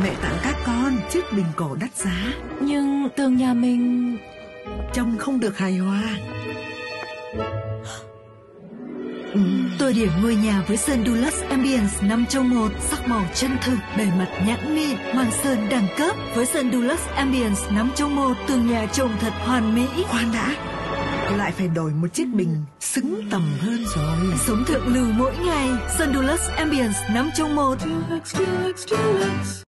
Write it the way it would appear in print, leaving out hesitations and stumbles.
Mẹ tặng các con chiếc bình cổ đắt giá. Nhưng tường nhà mình Trông không được hài hòa. Tôi điểm ngôi nhà với sơn Dulux Ambience 5 trong 1, sắc màu chân thực, bề mặt nhẵn mịn, màng sơn đẳng cấp. Với sơn Dulux Ambience 5 trong 1, tường nhà trông thật hoàn mỹ. Khoan đã, lại phải đổi một chiếc bình xứng tầm hơn rồi. Sống thượng lưu mỗi ngày, sơn Dulux Ambience 5 trong 1.